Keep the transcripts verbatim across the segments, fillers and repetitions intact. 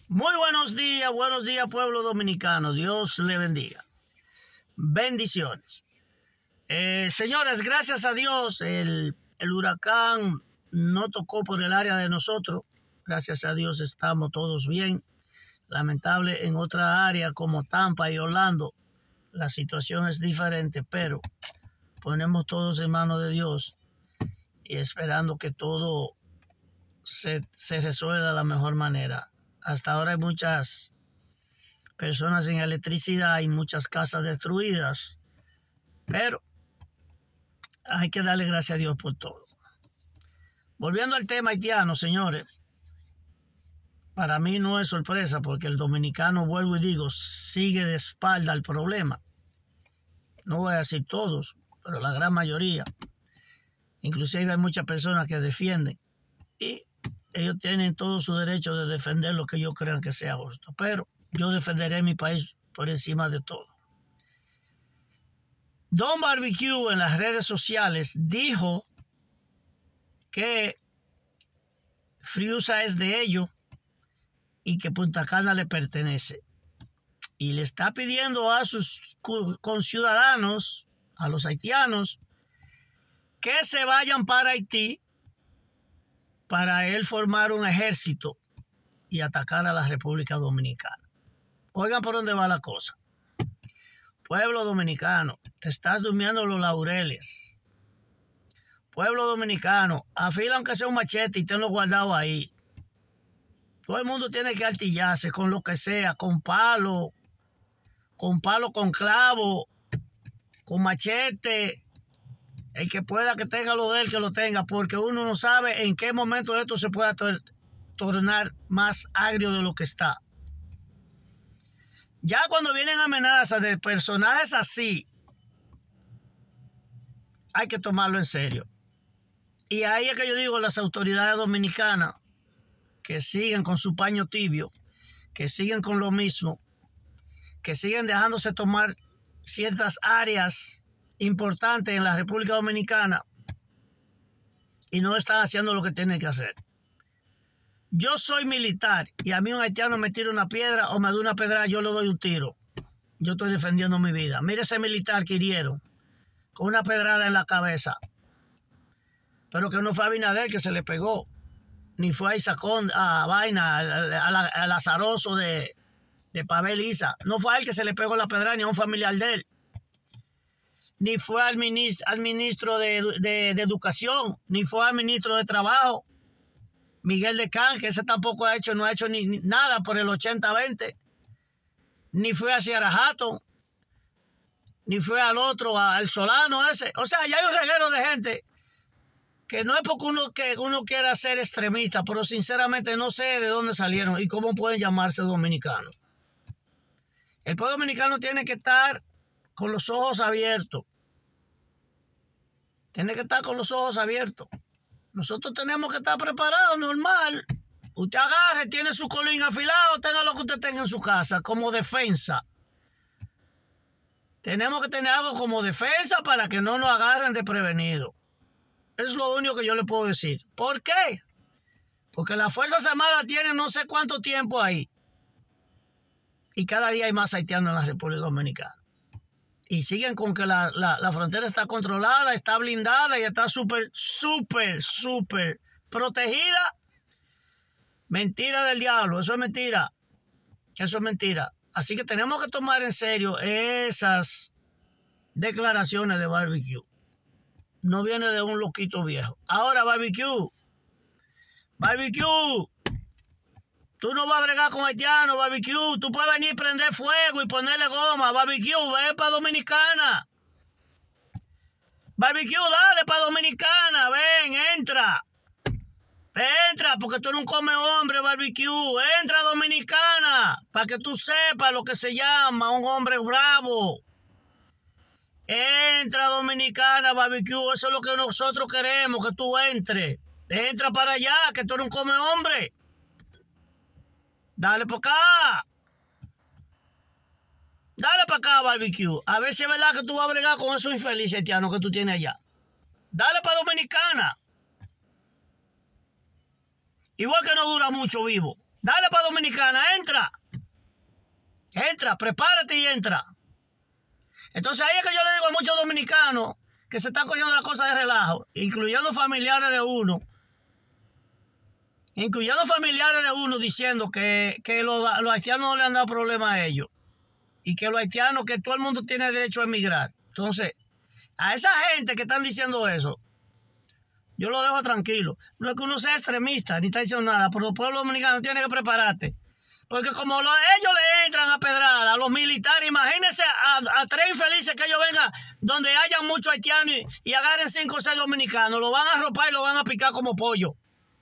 Muy buenos días, buenos días, pueblo dominicano. Dios le bendiga. Bendiciones. Eh, señores, gracias a Dios, el, el huracán no tocó por el área de nosotros. Gracias a Dios estamos todos bien. Lamentable en otra área como Tampa y Orlando, la situación es diferente, pero ponemos todos en manos de Dios y esperando que todo se, se resuelva de la mejor manera. Hasta ahora hay muchas personas sin electricidad y muchas casas destruidas, pero hay que darle gracias a Dios por todo. Volviendo al tema haitiano, señores, para mí no es sorpresa porque el dominicano, vuelvo y digo, sigue de espalda al problema. No voy a decir todos, pero la gran mayoría. Inclusive hay muchas personas que defienden y ellos tienen todo su derecho de defender lo que ellos crean que sea justo, pero yo defenderé mi país por encima de todo. Don Barbecue en las redes sociales dijo que Friusa es de ellos y que Punta Cana le pertenece. Y le está pidiendo a sus conciudadanos, a los haitianos, que se vayan para Haití para él formar un ejército y atacar a la República Dominicana. Oigan por dónde va la cosa. Pueblo dominicano, te estás durmiendo los laureles. Pueblo dominicano, afila aunque sea un machete y tenlo guardado ahí. Todo el mundo tiene que artillarse con lo que sea, con palo, con palo con clavo, con machete. El que pueda que tenga lo de él, que lo tenga, porque uno no sabe en qué momento esto se pueda tor tornar más agrio de lo que está. Ya cuando vienen amenazas de personajes así, hay que tomarlo en serio. Y ahí es que yo digo, las autoridades dominicanas, que siguen con su paño tibio, que siguen con lo mismo, que siguen dejándose tomar ciertas áreas importantes en la República Dominicana y no están haciendo lo que tienen que hacer. Yo soy militar y a mí un haitiano me tira una piedra o me da una pedra, yo le doy un tiro. Yo estoy defendiendo mi vida. Mire ese militar que hirieron con una pedrada en la cabeza, pero que no fue a Abinader que se le pegó, ni fue a Isacón, a Vaina, al azaroso de, de Pavel Isa. No fue a él que se le pegó la pedrada ni a un familiar de él. Ni fue al ministro, al ministro de, de, de Educación, ni fue al ministro de Trabajo, Miguel de Can, que ese tampoco ha hecho, no ha hecho ni, ni nada por el ochenta veinte, ni fue a Ciarajato, ni fue al otro, al Solano ese. O sea, ya hay un reguero de gente que no es porque uno, que uno quiera ser extremista, pero sinceramente no sé de dónde salieron y cómo pueden llamarse dominicanos. El pueblo dominicano tiene que estar con los ojos abiertos. Tiene que estar con los ojos abiertos. Nosotros tenemos que estar preparados, normal. Usted agarre, tiene su colín afilado, tenga lo que usted tenga en su casa, como defensa. Tenemos que tener algo como defensa para que no nos agarren de prevenido. Es lo único que yo le puedo decir. ¿Por qué? Porque las Fuerzas Armadas tienen no sé cuánto tiempo ahí. Y cada día hay más haitianos en la República Dominicana. Y siguen con que la, la, la frontera está controlada, está blindada y está súper, súper, súper protegida. Mentira del diablo, eso es mentira. Eso es mentira. Así que tenemos que tomar en serio esas declaraciones de Barbecue. No viene de un loquito viejo. Ahora, Barbecue. Barbecue. Tú no vas a bregar con haitianos, Barbecue. Tú puedes venir a prender fuego y ponerle goma. Barbecue, ven para Dominicana. Barbecue, dale para Dominicana. Ven, entra. Entra, porque tú eres un come hombre, Barbecue. Entra a Dominicana, para que tú sepas lo que se llama un hombre bravo. Entra a Dominicana, Barbecue. Eso es lo que nosotros queremos, que tú entres. Entra para allá, que tú eres un come hombre. Dale para acá. Dale para acá, Barbecue. A ver si es verdad que tú vas a bregar con esos infelices haitianos que tú tienes allá. Dale para Dominicana. Igual que no dura mucho vivo. Dale para Dominicana, entra. Entra, prepárate y entra. Entonces ahí es que yo le digo a muchos dominicanos que se están cogiendo las cosas de relajo, incluyendo familiares de uno, incluyendo familiares de uno diciendo que, que los, los haitianos no le han dado problema a ellos y que los haitianos, que todo el mundo tiene derecho a emigrar. Entonces, a esa gente que están diciendo eso, yo lo dejo tranquilo. No es que uno sea extremista ni está diciendo nada, pero el pueblo dominicano tiene que prepararte. Porque como lo, ellos le entran a pedrada a los militares, imagínense a, a tres infelices que ellos vengan donde hayan muchos haitianos y, y agarren cinco o seis dominicanos, lo van a arropar y lo van a picar como pollo.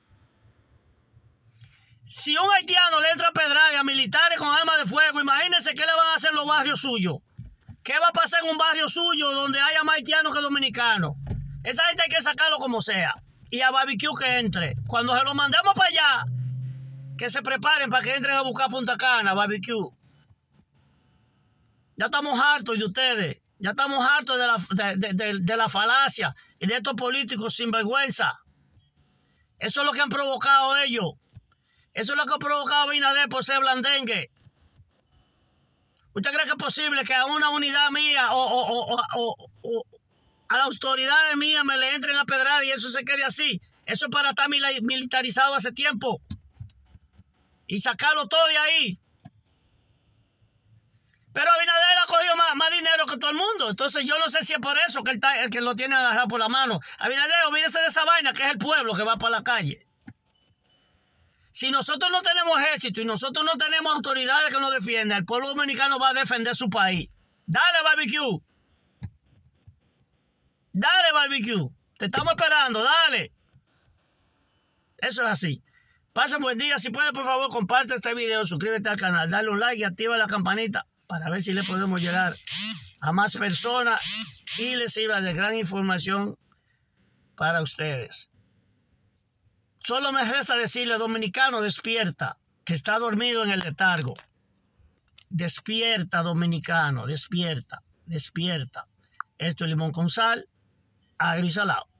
Si un haitiano le entra a pedrada a militares con armas de fuego, imagínense qué le van a hacer en los barrios suyos. ¿Qué va a pasar en un barrio suyo donde haya más haitianos que dominicanos? Esa gente hay que sacarlo como sea. Y a barbecue que entre. Cuando se lo mandemos para allá, que se preparen para que entren a buscar Punta Cana, barbecue. Ya estamos hartos de ustedes. Ya estamos hartos de la, de, de, de, de la falacia y de estos políticos sin vergüenza. Eso es lo que han provocado ellos. Eso es lo que ha provocado Abinader por ser blandengue. ¿Usted cree que es posible que a una unidad mía o, o, o, o, o a la autoridad mía me le entren a pedrar y eso se quede así? Eso es para estar militarizado hace tiempo. Y sacarlo todo de ahí. Pero Abinader ha cogido más, más dinero que todo el mundo. Entonces yo no sé si es por eso que él está, el que lo tiene agarrado por la mano. Abinader, olvídese de esa vaina que es el pueblo que va para la calle. Si nosotros no tenemos ejército y nosotros no tenemos autoridades que nos defiendan, el pueblo dominicano va a defender su país. Dale, barbecue. Dale, barbecue. Te estamos esperando, dale. Eso es así. Pasen buen día. Si puede, por favor, comparte este video, suscríbete al canal, dale un like y activa la campanita para ver si le podemos llegar a más personas y les sirva de gran información para ustedes. Solo me resta decirle, dominicano, despierta, que está dormido en el letargo. Despierta, dominicano, despierta, despierta. Esto es limón con sal, agrio y salado.